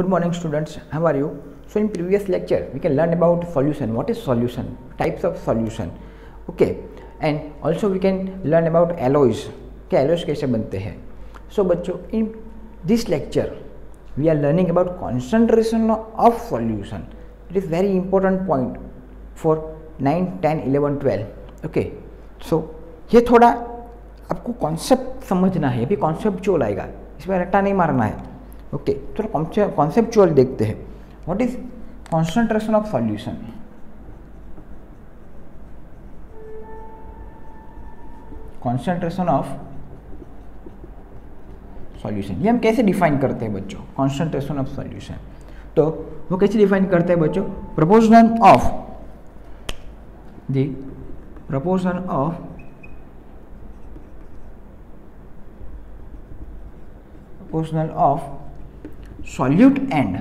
Good morning students, how are you? So in previous lecture we can learn about solution, what is solution, types of solution, okay, and also we can learn about alloys, कि alloys कैसे बनते हैं. So बच्चों in this lecture we are learning about concentration of solution. It is very important point for 9, 10, 11, 12. Okay, so ये थोड़ा आपको concept समझना है, अभी कॉन्सेप्चुअल आएगा, इसमें रट्टा नहीं मारना है. ओके, थोड़ा कॉन्सेप्चुअल देखते हैं. What is concentration of solution. Concentration of solution ये हम कैसे डिफाइन करते हैं बच्चों. कॉन्सेंट्रेशन ऑफ सॉल्यूशन तो वो कैसे डिफाइन करते हैं बच्चों. Proportion of solute and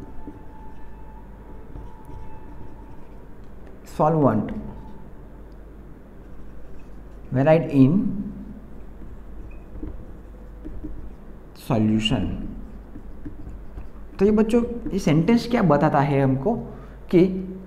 solvent varied in solution. तो ये बच्चों ये सेंटेंस क्या बताता है हमको कि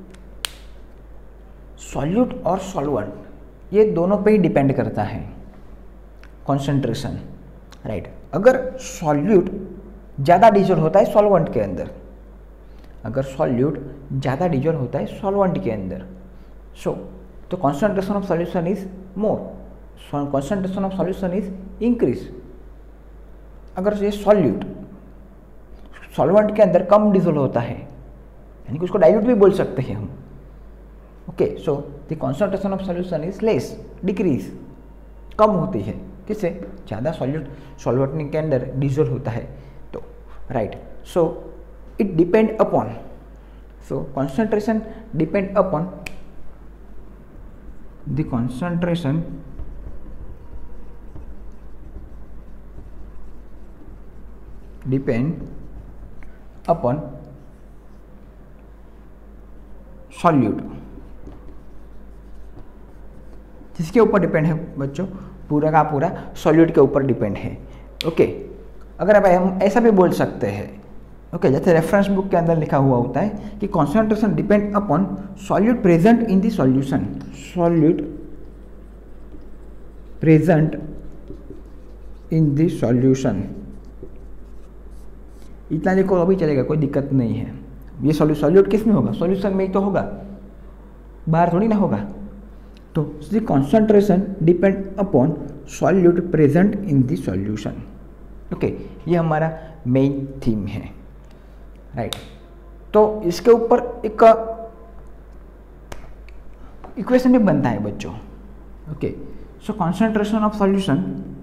सॉल्यूट और सॉल्वेंट ये दोनों पे ही डिपेंड करता है कॉन्सेंट्रेशन, राइट. अगर सॉल्यूट ज़्यादा डिजोल्व होता है सॉल्वेंट के अंदर, अगर सॉल्यूट ज़्यादा डिजोल्व होता है सॉल्वेंट के अंदर, तो concentration of solution is more, concentration of solution is increase. अगर ये सॉल्यूट सॉल्वेंट के अंदर कम डिजोल्व होता है, यानी कि उसको डाइल्यूट भी बोल सकते हैं हम. Okay, so the concentration of solution is less, decrease, कम होती है. किससे? ज़्यादा सॉल्वेंट के अंदर डिजोल्व होता है तो, right. So it depend upon, so concentration depend upon the concentration depend upon solute. जिसके ऊपर डिपेंड है बच्चों, पूरा का पूरा सॉल्यूट के ऊपर डिपेंड है. ओके, अगर अब हम ऐसा भी बोल सकते हैं, ओके, जैसे रेफरेंस बुक के अंदर लिखा हुआ होता है कि concentration depend upon solute present in the solution, solute present in the solution. इतना देखो अभी चलेगा, कोई दिक्कत नहीं है. ये सॉल्यूट किस में होगा? सॉल्यूशन में ही तो होगा, बाहर थोड़ी ना होगा. तो the concentration depend upon solute present in the solution. Okay, ये हमारा मेन थीम है, राइट. तो इसके ऊपर एक इक्वेशन भी बनता है बच्चों. Okay, so concentration of solution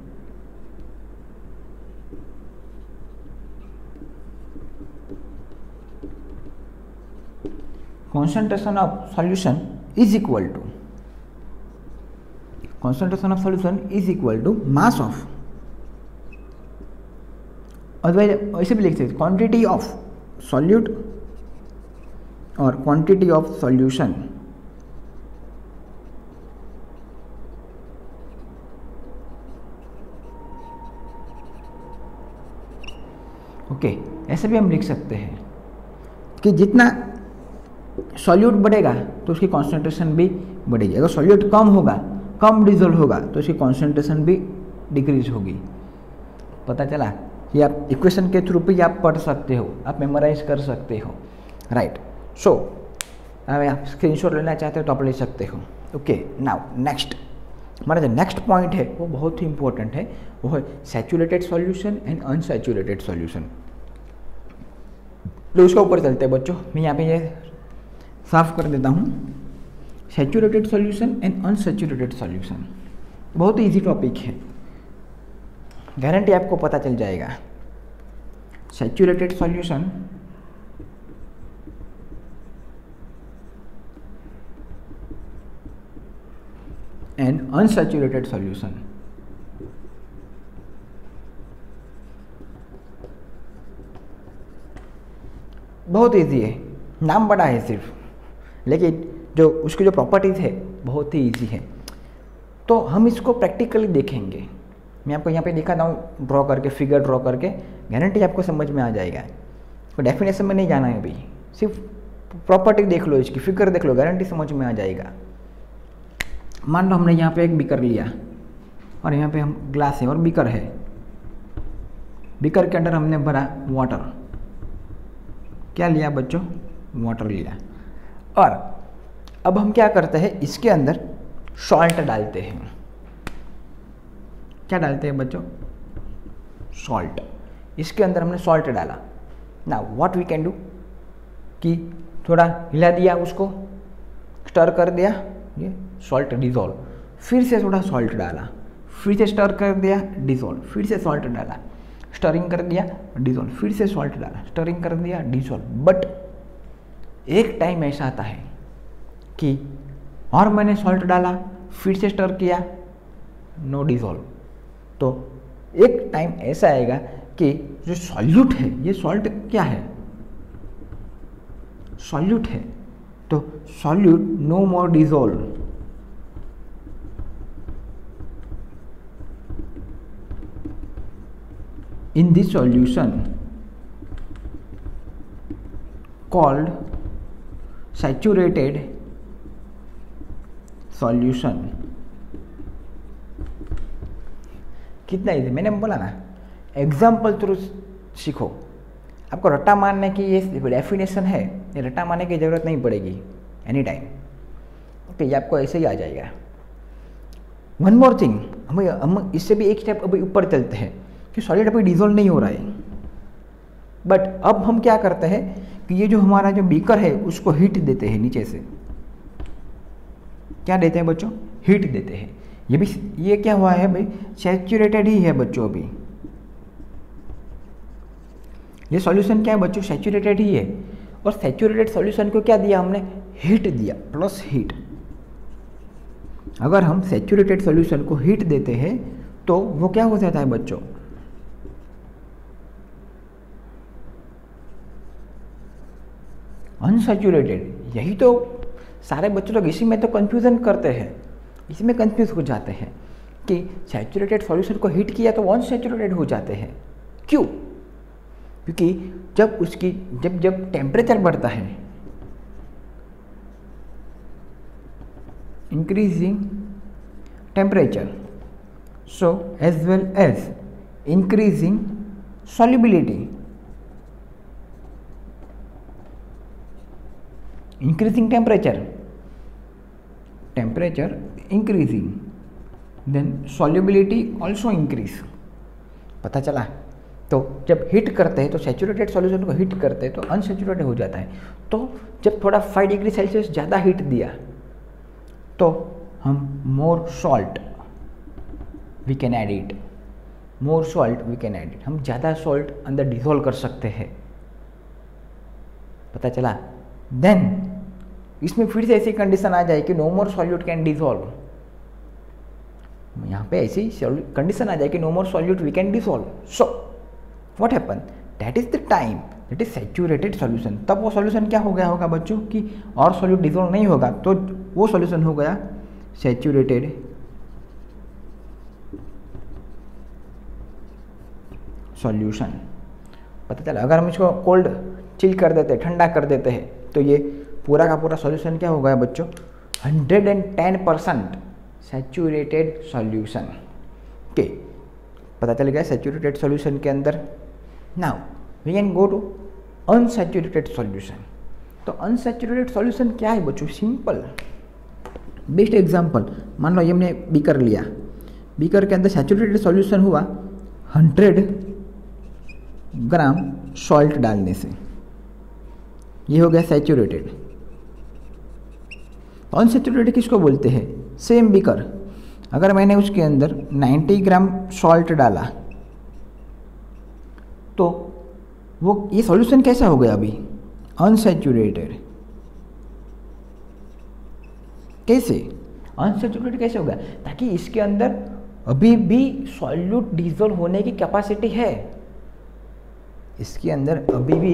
is equal to concentration of solution is equal to mass of, otherwise ऐसे भी लिख सकते क्वांटिटी ऑफ सॉल्यूट और क्वांटिटी ऑफ सॉल्यूशन. ओके, ऐसे भी हम लिख सकते हैं कि जितना सॉल्यूट बढ़ेगा तो उसकी कॉन्सेंट्रेशन भी बढ़ेगी. अगर सॉल्यूट कम होगा, कम डिजोल्व होगा, तो उसकी कॉन्सेंट्रेशन भी डिक्रीज होगी. पता चला? ये आप इक्वेशन के थ्रू भी आप पढ़ सकते हो, आप मेमोराइज कर सकते हो, राइट. सो अगर आप स्क्रीनशॉट लेना चाहते हो तो आप ले सकते हो. ओके, नाउ नेक्स्ट हमारा जो नेक्स्ट पॉइंट है वो बहुत ही इंपॉर्टेंट है, वो है saturated solution and unsaturated solution. तो उसके ऊपर चलते हैं बच्चों. मैं यहाँ पे ये साफ कर देता हूँ. Saturated solution and unsaturated solution बहुत ही इजी टॉपिक है, गारंटी आपको पता चल जाएगा. Saturated solution and unsaturated solution. बहुत इजी है, नाम बड़ा है सिर्फ, लेकिन जो उसकी जो प्रॉपर्टीज़ है बहुत ही इजी है. तो हम इसको प्रैक्टिकली देखेंगे. मैं आपको यहाँ पे दिखाता हूँ ड्रॉ करके, फिगर ड्रॉ करके, गारंटी आपको समझ में आ जाएगा. तो डेफिनेशन में नहीं जाना है अभी, सिर्फ प्रॉपर्टी देख लो, इसकी फिगर देख लो, गारंटी समझ में आ जाएगा। मान लो हमने यहाँ पे एक बीकर लिया और यहाँ पे हम ग्लास है और बीकर है, बीकर के अंदर हमने भरा वाटर, क्या लिया बच्चों, वाटर लिया। और अब हम क्या करते हैं, इसके अंदर सॉल्ट डालते हैं। क्या डालते हैं बच्चों, सॉल्ट। इसके अंदर हमने सॉल्ट डाला। Now what we can do कि थोड़ा हिला दिया, उसको स्टर कर दिया, ये सॉल्ट डिज़ोल्व, फिर से थोड़ा सॉल्ट डाला, फिर से स्टर कर दिया, डिज़ोल्व, फिर से सॉल्ट डाला, स्टरिंग कर दिया, डिज़ोल्व, फिर से सॉल्ट डाला, स्टरिंग कर दिया, डिज़ोल्व। बट एक टाइम ऐसा आता है कि और मैंने सॉल्ट डाला, फिर से स्टर किया, नो डिज़ोल्व। तो एक टाइम ऐसा आएगा कि जो सॉल्यूट है, ये सॉल्ट क्या है, सॉल्यूट है, तो solute no more dissolve, in this solution called saturated solution। कितना इजी, मैंने बोला ना, एग्जाम्पल थ्रू सीखो। आपको रट्टा मारने की ये डेफिनेशन है, ये रट्टा मारने की ज़रूरत नहीं पड़ेगी एनी टाइम, ओके, ये आपको ऐसे ही आ जाएगा। वन मोर थिंग, हम इससे भी एक स्टेप अभी ऊपर चलते हैं कि सॉलिड अभी डिजोल्व नहीं हो रहा है, बट अब हम क्या करते हैं कि ये जो हमारा जो बीकर है उसको हीट देते हैं नीचे से। क्या देते हैं बच्चों, हीट देते हैं। ये भी, ये क्या हुआ है भाई, सैचुरेटेड ही है बच्चों अभी। ये सॉल्यूशन क्या है बच्चों, सैचुरेटेड ही है। और सैचुरेटेड सॉल्यूशन को क्या दिया हमने, हीट दिया, प्लस हीट। अगर हम सैचुरेटेड सॉल्यूशन को हीट देते हैं तो वो क्या हो जाता है बच्चों, अनसैचुरेटेड। यही तो सारे बच्चे लोग इसी में तो कंफ्यूजन करते हैं, इसी में कंफ्यूज हो जाते हैं कि सैचुरेटेड सॉल्यूशन को हीट किया तो अनसैचुरेटेड हो जाते हैं। क्यों, क्योंकि जब उसकी जब टेम्परेचर बढ़ता है, increasing temperature, so as well as increasing solubility, increasing temperature increasing, then solubility also increase। पता चला। तो जब हीट करते हैं तो सैचुरेटेड सॉल्यूशन को हीट करते हैं तो अनसैचुरेटेड हो जाता है। तो जब थोड़ा 5 डिग्री सेल्सियस ज़्यादा हीट दिया तो हम more salt we can add it, more salt we can add it, हम ज़्यादा सॉल्ट अंदर डिसॉल्व कर सकते हैं। पता चला। देन इसमें फिर से ऐसी कंडीशन आ जाए कि no more solute can dissolve. यहाँ पे ऐसी कंडीशन आ जाए कि no more solute we can dissolve. So what happen, that is the time that is saturated solution. तब वो सॉल्यूशन क्या हो गया होगा बच्चों कि और सॉल्यूट डिसॉल्व नहीं होगा, तो वो सॉल्यूशन हो गया सैचुरेटेड सॉल्यूशन। पता चला। अगर हम इसको कोल्ड चिल कर देते, ठंडा कर देते हैं, तो ये पूरा का पूरा सॉल्यूशन क्या हो गया बच्चों, 110% सैचुरेटेड सॉल्यूशन। ओके, पता चल गया सैचुरेटेड सॉल्यूशन के अंदर। Now we can go to unsaturated solution. तो अनसैचुरेटेड सॉल्यूशन क्या है बच्चों, सिंपल बेस्ट एग्जांपल, मान लो ये हमने बीकर लिया, बीकर के अंदर सैचुरेटेड सॉल्यूशन हुआ 100 ग्राम सॉल्ट डालने से, ये हो गया सैचुरेटेड। अनसैचुरेटेड किसको बोलते हैं, सेम बीकर, अगर मैंने उसके अंदर 90 ग्राम सॉल्ट डाला तो वो ये सॉल्यूशन कैसा हो गया अभी, अनसैचुरेटेड। कैसे अनसैचुरेटेड कैसे हो गया, ताकि इसके अंदर अभी भी सॉल्यूट डिसॉल्व होने की कैपेसिटी है, इसके अंदर अभी भी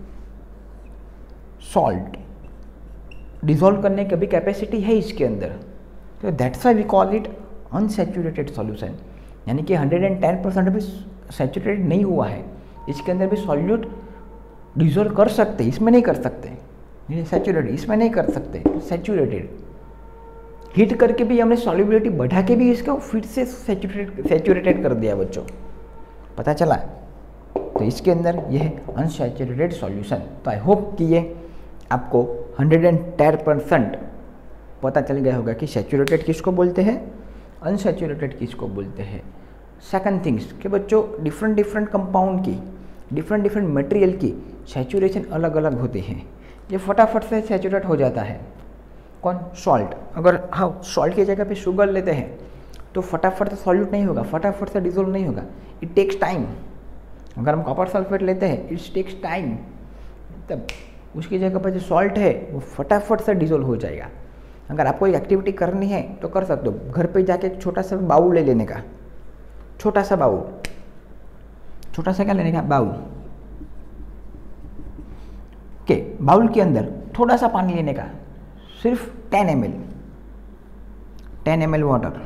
सॉल्ट डिसॉल्व करने की अभी कैपेसिटी है इसके अंदर। तो that's why we call it unsaturated solution, यानी कि 110% अभी सैचुरेटेड नहीं हुआ है, इसके अंदर भी सॉल्यूट डिजोल्व कर सकते, इसमें नहीं कर सकते, सैचुरेटेड इसमें नहीं कर सकते, सैचुरेटेड हीट करके भी हमने सॉल्युबिलिटी बढ़ा के भी इसको फिर से सैचुरेटेड कर दिया बच्चों, पता चला। तो इसके अंदर ये है अनसैचुरेटेड सॉल्यूशन। तो आई होप कि ये आपको 110% पता चल गया होगा कि सैचुरेटेड किसको बोलते हैं, अनसैचुरेटेड किसको बोलते हैं। सेकंड थिंग्स कि बच्चों डिफरेंट कंपाउंड की, डिफरेंट मटेरियल की सैचुरेशन अलग अलग होती हैं। ये फटाफट से सैचुरेट हो जाता है। कौन? सॉल्ट। अगर हाँ सॉल्ट की जगह पे शुगर लेते हैं तो फटाफट से सॉल्यूट नहीं होगा, फटाफट से डिजोल्व नहीं होगा, इट टेक्स टाइम। अगर हम कॉपर सल्फेट लेते हैं इट टेक्स टाइम, तब उसकी जगह पर जो सॉल्ट है वो फटाफट से डिजोल्व हो जाएगा। अगर आपको एक एक्टिविटी करनी है तो कर सकते हो, घर पे जाके एक छोटा सा बाउल ले लेने का, छोटा सा बाउल, छोटा सा क्या लेने का? बाउल के बाउल के अंदर थोड़ा सा पानी लेने का, सिर्फ 10 ml वाटर,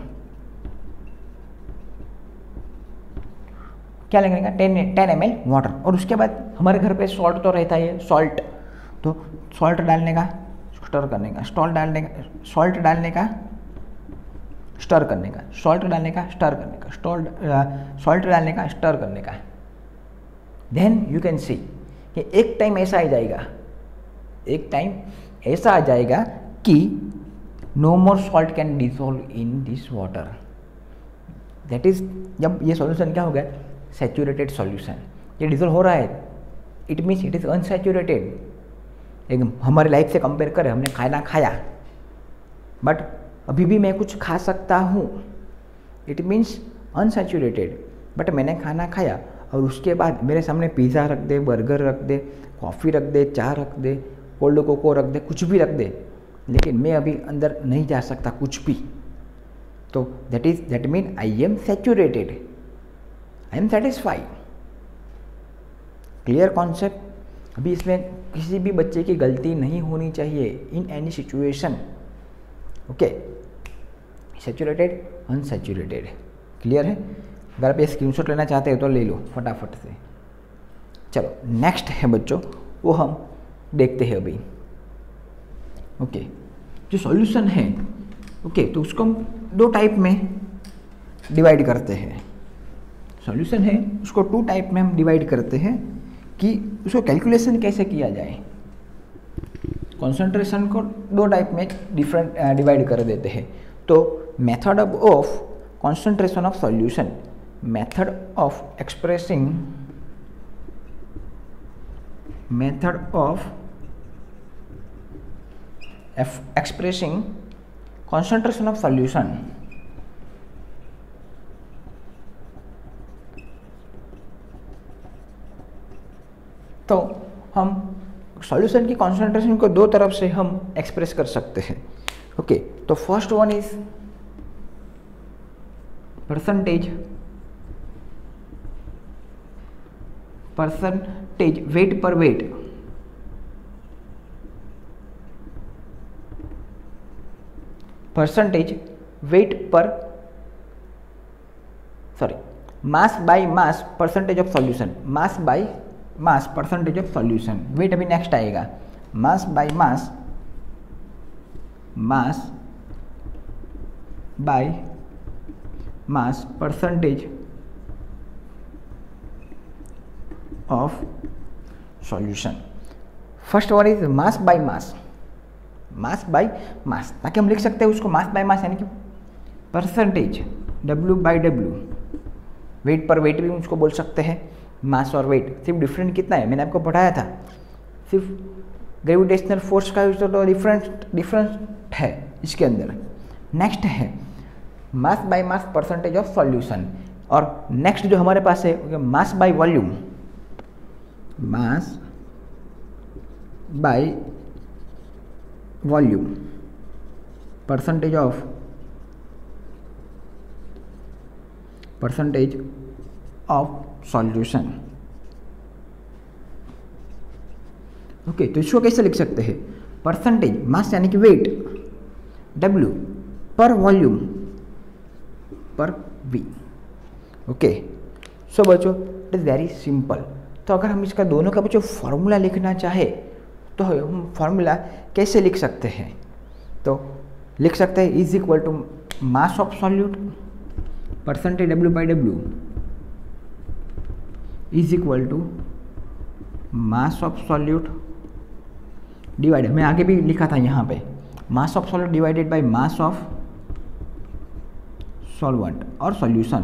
क्या लेने का? 10 ml वाटर। और उसके बाद हमारे घर पे सॉल्ट तो रहता है, सॉल्ट, तो सॉल्ट डालने का, स्टर करने का, सॉल्ट डालने का, सॉल्ट डालने का, स्टर करने का, सॉल्ट डालने का, स्टर करने का, सॉल्ट डालने का, स्टर करने का। देन यू कैन सी कि एक टाइम ऐसा आ जाएगा, एक टाइम ऐसा आ जाएगा कि no more salt can dissolve in this water. That is, जब ये सॉल्यूशन क्या हो गया? Saturated solution. ये डिसॉल्व हो रहा है, it means it is unsaturated. एक हमारी लाइफ से कंपेयर करें, हमने खाना खाया बट अभी भी मैं कुछ खा सकता हूँ, इट मीन्स अनसैचुरेटेड। बट मैंने खाना खाया और उसके बाद मेरे सामने पिज़्ज़ा रख दे, बर्गर रख दे, कॉफ़ी रख दे, चाय रख दे, कोल्ड कोको रख दे, कुछ भी रख दे, लेकिन मैं अभी अंदर नहीं जा सकता कुछ भी। तो that mean I am saturated, I am satisfied. Clear concept? अभी इसमें किसी भी बच्चे की गलती नहीं होनी चाहिए in any situation. Okay, saturated, unsaturated, clear है? अगर आप ये स्क्रीनशॉट लेना चाहते हो तो ले लो फटाफट से। चलो नेक्स्ट है बच्चों, वो हम देखते हैं अभी। ओके, जो सॉल्यूशन है, ओके, तो उसको हम दो टाइप में डिवाइड करते हैं। सॉल्यूशन है उसको 2 टाइप में हम डिवाइड करते हैं कि उसको कैलकुलेशन कैसे किया जाए। कॉन्सेंट्रेशन को 2 टाइप में डिवाइड कर देते हैं। तो method of concentration of solution, method of expressing, method of expressing concentration of solution. तो हम सॉल्यूशन की कॉन्सेंट्रेशन को 2 तरफ से हम एक्सप्रेस कर सकते हैं। ओके, तो first one is percentage weight per weight, percentage weight per, sorry, mass by mass percentage of solution, mass by mass percentage of solution. Weight अभी नेक्स्ट आएगा। Mass by mass, mass by mass percentage of solution. First one is mass by mass, mass by mass, ताकि हम लिख सकते हैं उसको मास by मास यानी कि percentage W/W, wait per wait भी उसको बोल सकते हैं। मास और वेट सिर्फ डिफरेंट कितना है मैंने आपको पढ़ाया था, सिर्फ ग्रेविटेशनल फोर्स का तो डिफरेंट है इसके अंदर। नेक्स्ट है mass by mass percentage of solution, और नेक्स्ट जो हमारे पास है mass by volume, mass by volume percentage of solution. Okay, तो इसको कैसे लिख सकते हैं? परसेंटेज मास यानी कि weight, W per volume per V। Okay, so बच्चों इट इज़ वेरी सिंपल। तो तो अगर हम इसका दोनों का बच्चों फॉर्मूला लिखना चाहे तो हम फॉर्मूला कैसे लिख सकते हैं? तो लिख सकते हैं is equal to mass of solute percentage W/W is equal to mass of solute divided, मैं आगे भी लिखा था यहाँ पे, mass of solute divided by mass of solvent और solution,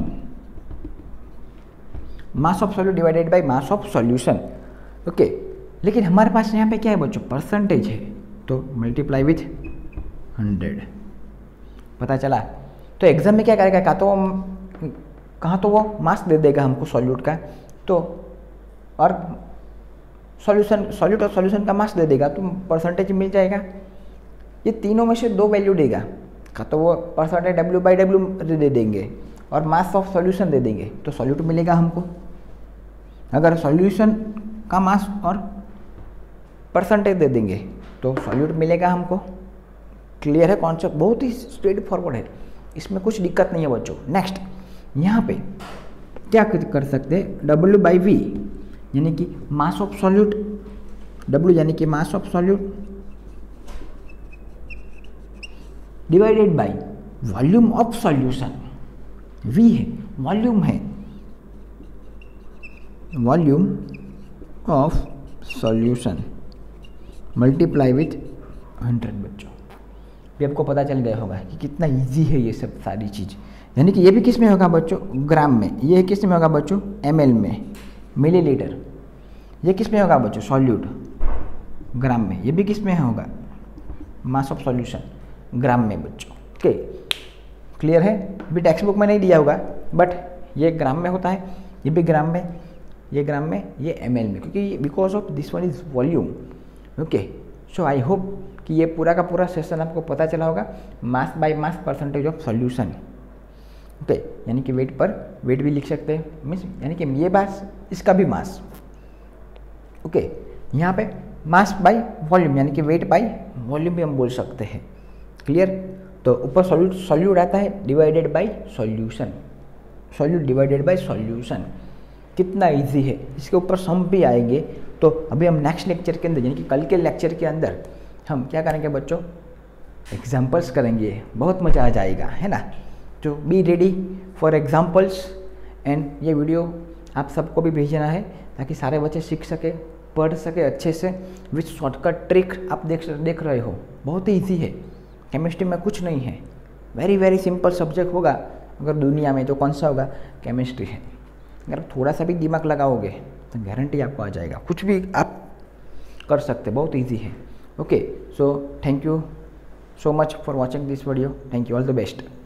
mass of solute divided by mass of solution. Okay, लेकिन हमारे पास यहाँ पे क्या है बच्चों? परसेंटेज है, तो मल्टीप्लाई विथ 100। पता चला? तो एग्जाम में क्या करेगा, कहाँ तो वो मास दे देगा हमको सॉल्यूट का, तो और सॉल्यूट और सॉल्यूशन का मास दे देगा, तो परसेंटेज मिल जाएगा। ये तीनों में से दो वैल्यू देगा, तो वो परसेंटेज W/W दे देंगे और मास ऑफ सॉल्यूशन दे देंगे, तो सॉल्यूट मिलेगा हमको। अगर सॉल्यूशन का मास और परसेंटेज दे देंगे तो सॉल्यूट मिलेगा हमको। क्लियर है कॉन्सेप्ट? बहुत ही स्ट्रेट फॉरवर्ड है, इसमें कुछ दिक्कत नहीं है बच्चों। नेक्स्ट, यहाँ पे क्या कर सकते हैं? W/V यानी कि मास ऑफ सॉल्यूट, W यानी कि mass of solute divided by volume of solution, V है, वॉल्यूम है, volume of solution multiply with 100 बच्चों। भी आपको पता चल गया होगा कि कितना इजी है ये सब सारी चीज़। यानी कि ये भी किस में होगा बच्चों? ग्राम में। ये किस में होगा बच्चों? ml में, मिलीलीटर। ये किस में होगा बच्चों? सॉल्यूट, ग्राम में। ये भी किस में होगा? मास ऑफ सॉल्यूशन, ग्राम में बच्चों। ओके, क्लियर है? भी टेक्स्ट बुक में नहीं दिया होगा, बट ये ग्राम में होता है, ये भी ग्राम में, ये ग्राम में, ये ml में, क्योंकि because of this one is volume. Okay, so I hope कि ये पूरा का पूरा सेशन आपको पता चला होगा। Mass by mass percentage of solution. Okay, यानी कि वेट पर वेट भी लिख सकते हैं, मीन्स यानी कि ये मास, इसका भी मास। ओके, यहाँ पे मास बाय वॉल्यूम यानी कि वेट बाय वॉल्यूम भी हम बोल सकते हैं। क्लियर? तो ऊपर सॉल्यूट आता है divided by solution, solute divided by solution. कितना इजी है, इसके ऊपर सम भी आएंगे। तो अभी हम नेक्स्ट लेक्चर के अंदर यानी कि कल के लेक्चर के अंदर हम क्या करेंगे बच्चों? एग्जाम्पल्स करेंगे, बहुत मज़ा आ जाएगा, है ना? तो be ready for examples. And ये वीडियो आप सबको भी भेजना है ताकि सारे बच्चे सीख सके, पढ़ सके अच्छे से विथ शॉर्टकट ट्रिक। आप देख रहे हो, बहुत ही ईजी है, केमिस्ट्री में कुछ नहीं है, वेरी वेरी सिंपल सब्जेक्ट होगा अगर दुनिया में, तो कौन सा होगा? केमिस्ट्री है। अगर थोड़ा सा भी दिमाग लगाओगे तो गारंटी आपको आ जाएगा, कुछ भी आप कर सकते, बहुत ईजी है। Okay, so thank you so much for watching this video. Thank you, all the best.